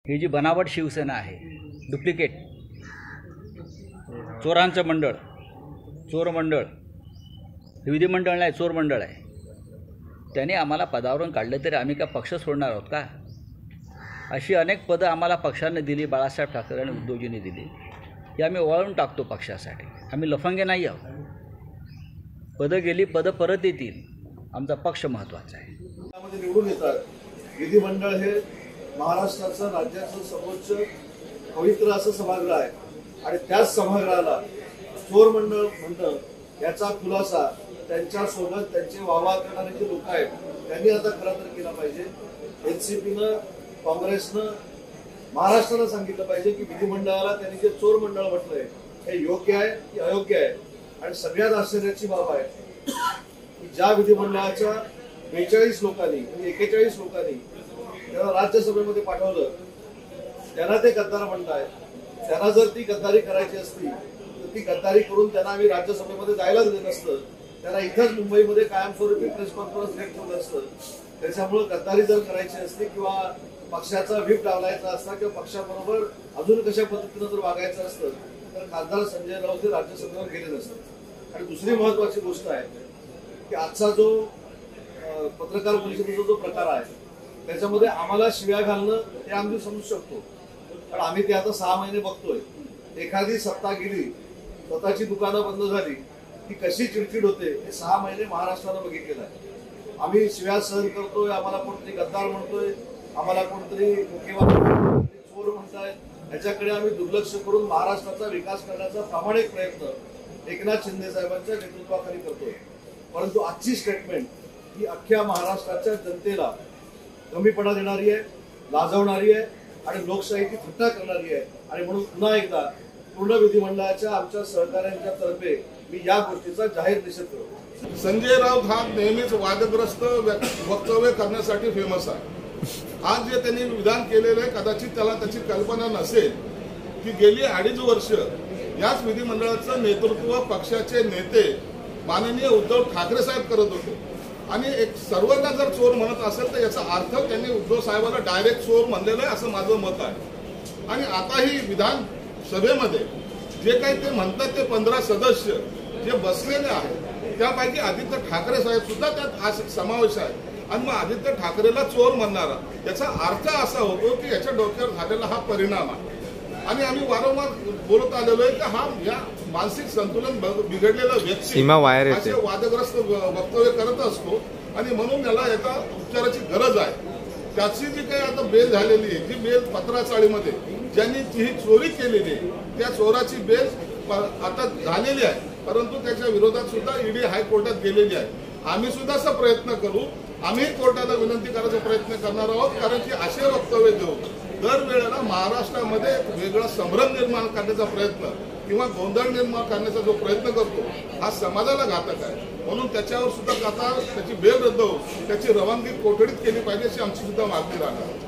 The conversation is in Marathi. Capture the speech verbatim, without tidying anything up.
ही जी बनावट शिवसेना आहे, डुप्लिकेट चोरांचं मंडळ, चोर मंडळ, विधिमंडळ नाही चोर मंडळ आहे, त्याने आम्हाला पदावरून काढलं तरी आम्ही का पक्ष सोडणार आहोत का? अशी अनेक पदं आम्हाला पक्षाने दिली, बाळासाहेब ठाकरे आणि उद्धवजींनी दिली, ही आम्ही वळवून टाकतो पक्षासाठी. आम्ही लफंगे नाही आहोत. पदं गेली, पदं परत येतील, आमचा पक्ष महत्त्वाचा आहे. त्यामध्ये निवडून येतात. विधिमंडळ हे महाराष्ट्राचं राज्याचं सर्वोच्च पवित्र असं सभागृह आहे आणि त्याच सभागृहाला चोर मंडळ म्हणतं याचा खुलासा त्यांच्यासोबत त्यांचे वाहवा करणारे जे लोक आहेत त्यांनी आता खरं तर केला पाहिजे. एनसीपीनं, काँग्रेसनं, महाराष्ट्रानं सांगितलं पाहिजे की विधिमंडळाला त्यांनी जे चोर मंडळ म्हटलंय हे योग्य आहे की अयोग्य आहे. आणि सगळ्यात आश्चर्याची बाब आहे की ज्या विधिमंडळाच्या बेचाळीस लोकांनी म्हणजे एकेचाळीस लोकांनी त्यांना राज्यसभेमध्ये पाठवलं, त्यांना ते गद्दार म्हणताय. त्यांना जर ती गद्दारी करायची असती तर ती गद्दारी करून त्यांना आम्ही राज्यसभेमध्ये जायलाच दिलं नसतं. त्यांना इथंच मुंबईमध्ये कायमस्वरूपी प्रेस कॉन्फरन्स घेत ठेवलं असतं. त्याच्यामुळे गद्दारी जर करायची असती किंवा पक्षाचा व्हीप डावलायचा असता किंवा पक्षाबरोबर अजून कशा पद्धतीनं जर वागायचं असतं तर खासदार संजय राऊत हे राज्यसभेवर गेले नसते. आणि दुसरी महत्वाची गोष्ट आहे की आजचा जो पत्रकार परिषदेचा जो प्रकार आहे त्याच्यामध्ये आम्हाला शिव्या घालणं हे आम्ही समजू शकतो, पण आम्ही ते आता सहा महिने बघतोय. एखादी सत्ता गेली, स्वतःची दुकानं बंद झाली की कशी चिडचिड होते हे सहा महिने महाराष्ट्रानं बघितलेलं आहे. आम्ही शिव्या सहन करतोय, आम्हाला कोणतरी गद्दार म्हणतोय, आम्हाला कोणतरी चोर म्हणताय, याच्याकडे आम्ही दुर्लक्ष करून महाराष्ट्राचा विकास करण्याचा प्रामाणिक प्रयत्न एकनाथ शिंदे साहेबांच्या नेतृत्वाखाली करतोय. परंतु आजची स्टेटमेंट ही अख्ख्या महाराष्ट्राच्या जनतेला कमीपणा देणारी आहे, लाजवणारी आहे आणि लोकशाहीची थट्टा करणारी आहे. आणि म्हणून पुन्हा एकदा पूर्ण विधिमंडळाच्या आमच्या सहकाऱ्यांच्या तर्फे मी या गोष्टीचा जाहीर निषेध करतो. संजय राऊत हा नेहमीच वादग्रस्त वक्तव्य करण्यासाठी फेमस आहे. आज जे त्यांनी विधान केलेलं आहे कदाचित त्याला त्याची कल्पना नसेल की गेली अडीच वर्ष याच विधिमंडळाचं नेतृत्व पक्षाचे नेते माननीय उद्धव ठाकरे साहेब करत होते. आणि एक सर्वांना जर चोर म्हणत असेल तर याचा अर्थ त्यांनी उद्धव साहेबांना डायरेक्ट चोर म्हणलेलं आहे असं माझं मत आहे. आणि आताही विधान सभेमध्ये जे काही ते म्हणतात ते पंधरा सदस्य जे बसलेले आहेत त्यापैकी आदित्य ठाकरे साहेब सुद्धा त्यात आज समावेश आहे. आणि मग आदित्य ठाकरेला चोर म्हणणारा याचा अर्थ असा होतो की याच्या डोक्यावर झालेला हा परिणाम आहे. आणि आम्ही वारंवार बोलत आलेलो आहे की हा या मानसिक संतुलन बिघडलेला व्यक्ती असे वादग्रस्त वक्तव्य करत असतो आणि म्हणून याला याचा उपचाराची गरज आहे. त्याची जी काही आता बेल झालेली आहे, जी बेल पत्राचाळीमध्ये ज्यांनी ही चोरी केलेली आहे त्या चोराची बेल आता झालेली आहे, परंतु त्याच्या विरोधात सुद्धा ईडी हायकोर्टात गेलेली आहे. आम्ही सुद्धा असा प्रयत्न करू, आम्ही कोर्टाला विनंती करायचा प्रयत्न करणार आहोत. कारण की असे वक्तव्य देऊन दरवेळेला महाराष्ट्रामध्ये वेगळा संभ्रम निर्माण करण्याचा प्रयत्न किंवा गोंधळ निर्माण करण्याचा जो प्रयत्न करतो हा समाजाला घातक आहे. म्हणून त्याच्यावर सुद्धा आता त्याची बेल रद्द होऊन त्याची रवानगी कोठडीत केली पाहिजे अशी आमची सुद्धा मागणी राहणार.